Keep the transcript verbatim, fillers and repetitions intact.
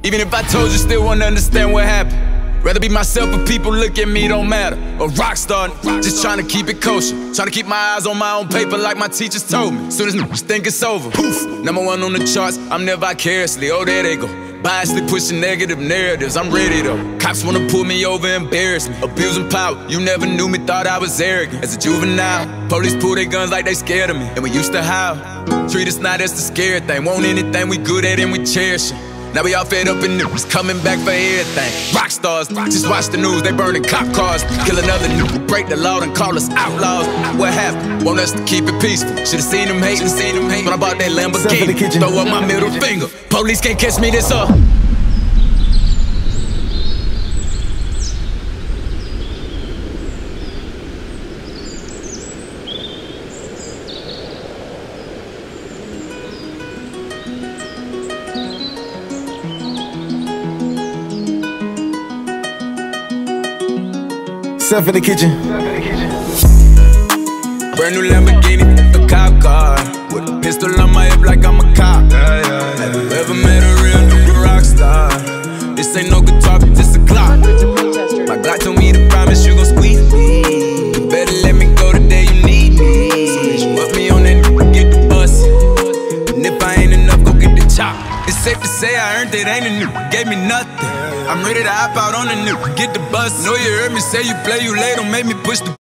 Even if I told you, still won't understand what happened. Rather be myself, but people look at me, don't matter. A rock star, just trying to keep it kosher. Trying to keep my eyes on my own paper like my teachers told me. Soon as niggas think it's over, poof, number one on the charts, I'm there vicariously, oh there they go. Biasly pushing negative narratives, I'm ready though. Cops wanna pull me over, embarrass me. Abusing power, you never knew me, thought I was arrogant. As a juvenile, police pull their guns like they scared of me. And we used to howl, treat us not as the scary thing. Want anything we good at and we cherish it. Now we all fed up in news, coming back for everything. Rock stars, just watch the news, they burning cop cars. Kill another nigga, break the law and call us outlaws. What happened? Want us to keep it peaceful. Should've seen them hating, seen them hating. When I bought that Lamborghini, throw up my middle finger. Police can't catch me this up. Self in the kitchen. Brand new Lamborghini, a cop car. With a pistol on my hip like I'm a cop. Have you ever met a real new rock star? This ain't no guitar, but this a clock. My Glock told me to promise you gon' squeeze me. You better let me go the day you need me. Put me on that n***, get the bus. And if I ain't enough, go get the chop. It's safe to say I earned it, ain't a new, gave me nothing. I'm ready to hop out on the new, get the bus. Know you heard me say you play, you late, don't make me push the